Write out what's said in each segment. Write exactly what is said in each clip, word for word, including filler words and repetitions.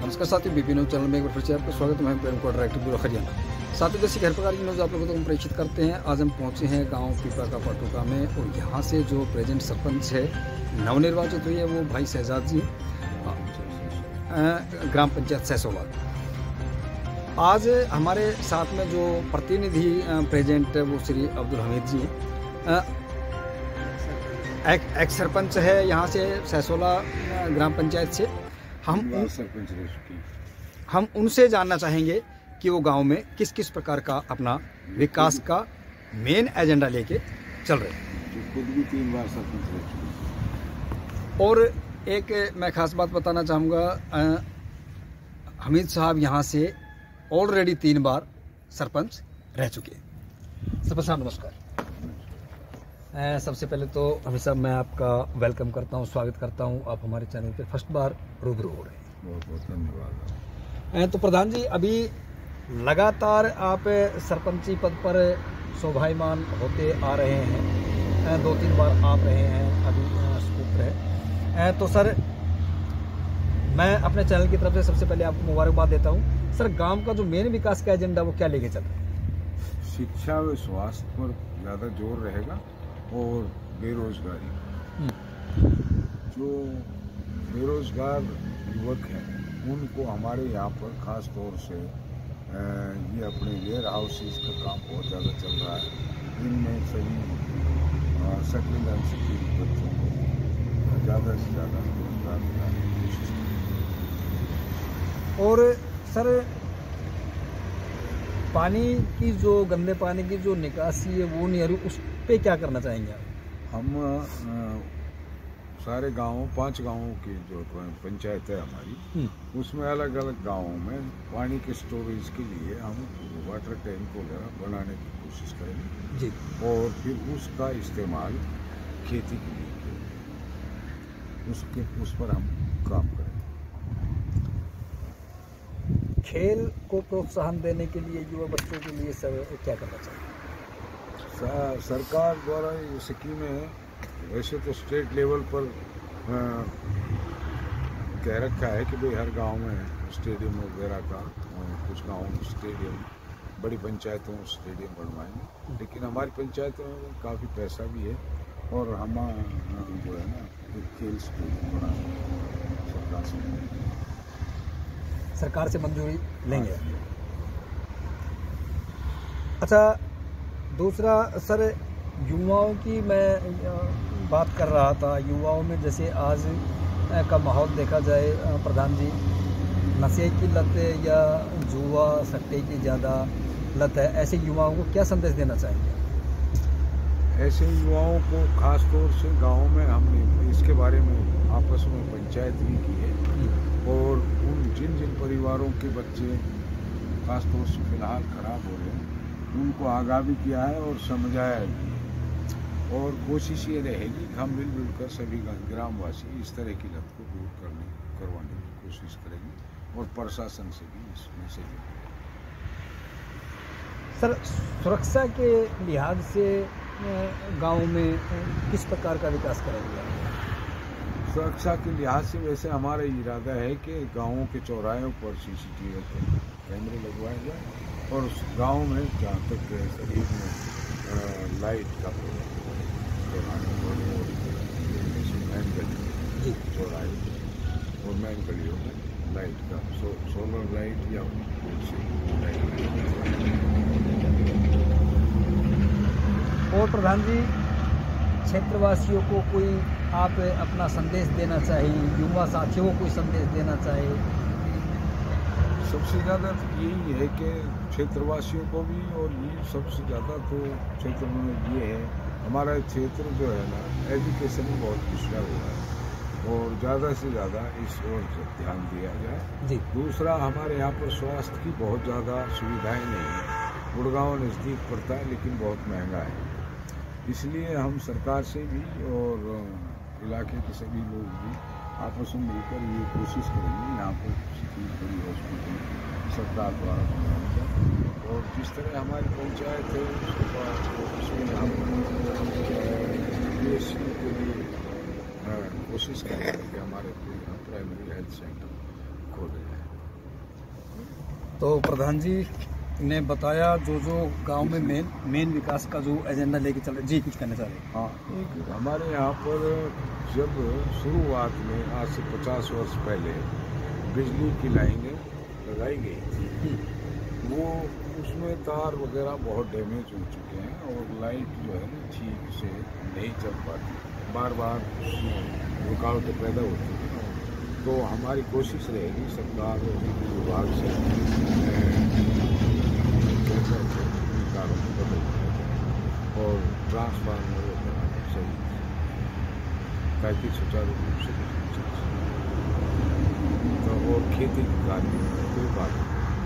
नमस्कार साथियों, BP news channel में एक बार फिर से आपका स्वागत है। मैं प्रेम कोड डायरेक्टर ब्यूरो हरियाणा। साथियों, जैसे घर प्रकार की न्यूज़ आप लोगों को हम प्रेषित करते हैं। आज हम पहुंचे हैं गांव पीपा का पाटुका में और यहां से जो प्रेजेंट सरपंच है नवनिर्वाचित हुई है वो भाई शहजाद जी, ग्राम पंचायत सैसोला। आज हमारे साथ में जो प्रतिनिधि प्रेजेंट है वो श्री अब्दुल हमीद जी हैं, एक, एक सरपंच है यहाँ से सैसोला ग्राम पंचायत से। हम उन, सरपंच रह चुकी हम उनसे जानना चाहेंगे कि वो गांव में किस किस प्रकार का अपना विकास का मेन एजेंडा लेके चल रहे हैं। खुद भी तीन बार सरपंच रह चुकी। और एक मैं खास बात बताना चाहूँगा, हमीद साहब यहाँ से ऑलरेडी तीन बार सरपंच रह चुके हैं। सरपंच साहब नमस्कार। सबसे पहले तो हमीद साहब मैं आपका वेलकम करता हूँ, स्वागत करता हूँ। आप हमारे चैनल पे फर्स्ट बार रूबरू हो रहे हैं, बहुत बहुत धन्यवाद। तो प्रधान जी, अभी लगातार आप सरपंची पद पर शोभायमान होते आ रहे हैं, दो तीन बार आप रहे हैं, अभी स्कूप है। तो सर मैं अपने चैनल की तरफ से सबसे पहले आपको मुबारकबाद देता हूँ। सर, गांव का जो मेन विकास का एजेंडा वो क्या लेके चल रहा है? शिक्षा व स्वास्थ्य पर ज़्यादा जोर रहेगा और बेरोजगारी, जो बेरोजगार युवक हैं उनको हमारे यहाँ पर ख़ास तौर से ये अपने वेयर हाउसेस का काम बहुत ज़्यादा चल रहा है। इनमें सभी सेकंड एंड सेकंड बच्चों को ज़्यादा से ज़्यादा रोजगार दिलाने की कोशिश की। और सर, पानी की जो गंदे पानी की जो निकासी है वो नहीं आ रही, उस पे क्या करना चाहेंगे आप? हम आ, सारे गांवों पांच गांवों की जो पंचायत है हमारी, उसमें अलग अलग गांवों में पानी के स्टोरेज के लिए हम वाटर टैंक वगैरह बनाने की कोशिश करेंगे जी, और फिर उसका इस्तेमाल खेती के लिए करेंगे, उसके उस पर हम काम करेंगे। खेल को प्रोत्साहन देने के लिए युवा बच्चों के लिए सर क्या करना चाहिए? सरकार द्वारा ये स्कीमें वैसे तो स्टेट लेवल पर आ, कह रखा है कि भाई हर गांव में स्टेडियम वगैरह का, कुछ गांवों में स्टेडियम, बड़ी पंचायतों में स्टेडियम बनवाएंगे, लेकिन हमारी पंचायतों में काफ़ी पैसा भी है और हम जो है ना एक खेल स्टेडियम बना सरकार से सरकार से मंजूरी लेंगे। अच्छा, दूसरा सर, युवाओं की मैं बात कर रहा था। युवाओं में जैसे आज का माहौल देखा जाए प्रधान जी, नशे की लत या जुआ सट्टे की ज़्यादा लत है, ऐसे युवाओं को क्या संदेश देना चाहेंगे? ऐसे युवाओं को खास तौर से गांव में हमने इसके बारे में आपस में पंचायत भी की है और उन जिन जिन परिवारों के बच्चे खास तौर से फिलहाल खराब हो रहे हैं उनको आगाह भी किया है और समझाया भी है। और कोशिश ये रहेगी कि हम मिलजुल कर सभी ग्रामवासी इस तरह की लत को दूर करने करवाने की कोशिश करेंगे और प्रशासन से भी इसमें सहयोग करेंगे। सर, सुरक्षा के लिहाज से गांव में किस प्रकार का विकास करेंगे? सुरक्षा के लिहाज से वैसे हमारा इरादा है कि गाँवों के चौराहों पर सीसीटीवी कैमरे लगवाए जाए और उस गांव में जहाँ तक शरीर में लाइट का मैन गली चौराहे और मैन गलियों में लाइट का सो, सोलर लाइट या लाइट। और प्रधान जी, क्षेत्रवासियों को कोई आप अपना संदेश देना चाहिए, युवा साथियों को कोई संदेश देना चाहिए? सबसे ज़्यादा तो यही है कि क्षेत्रवासियों को भी, और ये सबसे ज़्यादा तो क्षेत्र में ये है, हमारा क्षेत्र जो है ना एजुकेशन में बहुत पिछड़ा हुआ है और ज़्यादा से ज़्यादा इस ओर ध्यान दिया जाए जी। दूसरा, हमारे यहाँ पर स्वास्थ्य की बहुत ज़्यादा सुविधाएं नहीं है। गुड़गांव नज़दीक पड़ता है लेकिन बहुत महंगा है, इसलिए हम सरकार से भी और इलाके के सभी लोग भी आपस में मिलकर ये कोशिश करेंगे यहाँ पर किसी बड़ी हॉस्पिटल सरकार द्वारा बनाया जाए और जिस तरह हमारी पंचायत है उसके बाद उसमें हम पी एस सी के लिए कोशिश करेंगे कि हमारे यहाँ प्राइमरी हेल्थ सेंटर खोले जाए। तो प्रधान जी ने बताया जो जो गांव में मेन मेन विकास का जो एजेंडा लेके चल रहे, जी कुछ कहना चाह रहे हैं? हाँ, एक हमारे यहाँ पर जब शुरुआत में आज से पचास वर्ष पहले बिजली की लाइनें लगाई गई थी, वो उसमें तार वगैरह बहुत डैमेज हो चुके हैं और लाइट जो है ना ठीक से नहीं चल पाती, बार बार रुकावटें पैदा होती हैं। तो हमारी कोशिश रहेगी सरकार और बिजली विभाग से तारों को बदलना और ट्रांसफार्मर वगैरह सही ताकि सुचारू रूप से तो और खेती कार्य कोई बात।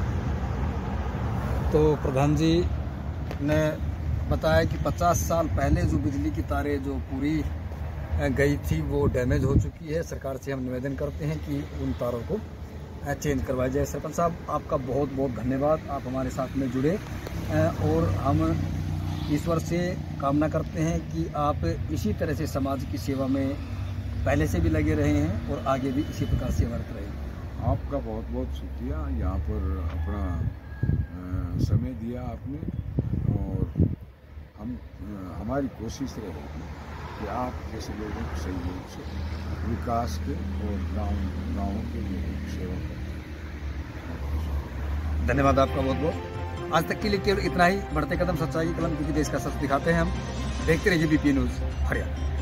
तो प्रधान जी ने बताया कि पचास साल पहले जो बिजली की तारें जो पूरी गई थी वो डैमेज हो चुकी है। सरकार से हम निवेदन करते हैं कि उन तारों को चेंज करवाया जाए। सरपंच साहब, आपका बहुत बहुत धन्यवाद, आप हमारे साथ में जुड़े और हम ईश्वर से कामना करते हैं कि आप इसी तरह से समाज की सेवा में पहले से भी लगे रहे हैं और आगे भी इसी प्रकार सेवारत रहें। आपका बहुत बहुत शुक्रिया, यहाँ पर अपना आ, समय दिया आपने और हम आ, हमारी कोशिश रहेगी कि आप जैसे लोगों के सहयोग से विकास के और गाँव गाँवों के लोगों की सेवा करें। धन्यवाद आपका बहुत बहुत। आज तक के लिए केवल इतना ही। बढ़ते कदम सच्चाई की कलम, क्योंकि देश का सच दिखाते हैं हम। देखते रहिए बीपी न्यूज़ हरियाणा।